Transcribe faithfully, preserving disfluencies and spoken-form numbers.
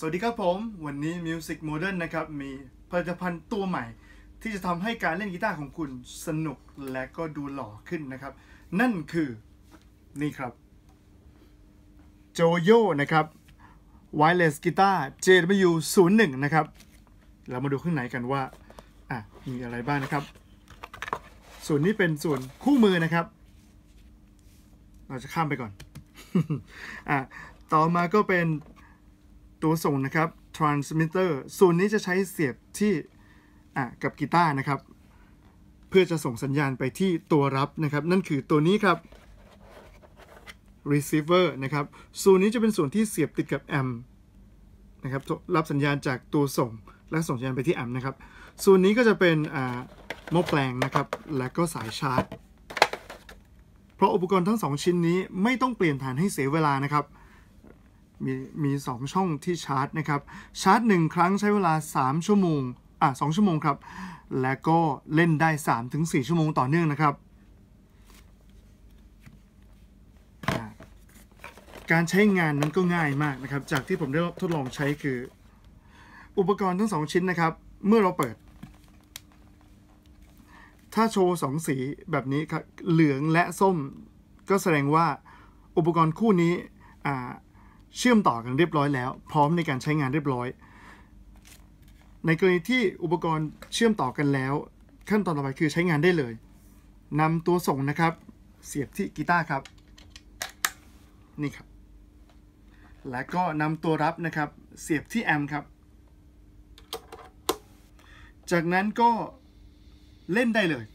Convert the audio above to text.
สวัสดีครับผมวันนี้ Music Modern นะครับมีผลิตภัณฑ์ตัวใหม่ที่จะทำให้การเล่นกีตาร์ของคุณสนุกและก็ดูหล่อขึ้นนะครับนั่นคือนี่ครับโจโย่นะครับ Wireless Guitar เจ ดับเบิลยู ศูนย์หนึ่ง นะครับเรามาดูข้างในกันว่าอ่ะมีอะไรบ้างนะครับส่วนนี้เป็นส่วนคู่มือนะครับเราจะข้ามไปก่อน อ่ะต่อมาก็เป็นตัวส่งนะครับ transmitter ส่วนนี้จะใช้เสียบที่อ่ะกับกีตาร์นะครับเพื่อจะส่งสัญญาณไปที่ตัวรับนะครับนั่นคือตัวนี้ครับ receiver นะครับส่วนนี้จะเป็นส่วนที่เสียบติดกับแอมป์นะครับรับสัญญาณจากตัวส่งและส่งสัญญาณไปที่แอมป์นะครับส่วนนี้ก็จะเป็นอ่าหม้อแปลงนะครับและก็สายชาร์จเพราะอุปกรณ์ทั้งสองชิ้นนี้ไม่ต้องเปลี่ยนฐานให้เสียเวลานะครับมีมีสองช่องที่ชาร์จนะครับชาร์จหนึ่งครั้งใช้เวลาสามชั่วโมงอ่ะสองชั่วโมงครับและก็เล่นได้ สามถึงสี่ ชั่วโมงต่อเนื่องนะครับการใช้งานนั้นก็ง่ายมากนะครับจากที่ผมได้ทดลองใช้คืออุปกรณ์ทั้งสองชิ้นนะครับเมื่อเราเปิดถ้าโชว์สองสีแบบนี้ครับเหลืองและส้มก็แสดงว่าอุปกรณ์คู่นี้เชื่อมต่อกันเรียบร้อยแล้วพร้อมในการใช้งานเรียบร้อยในกรณีที่อุปกรณ์เชื่อมต่อกันแล้วขั้นตอนต่อไปคือใช้งานได้เลยนำตัวส่งนะครับเสียบที่กีตาร์ครับนี่ครับและก็นำตัวรับนะครับเสียบที่แอมป์ครับจากนั้นก็เล่นได้เลย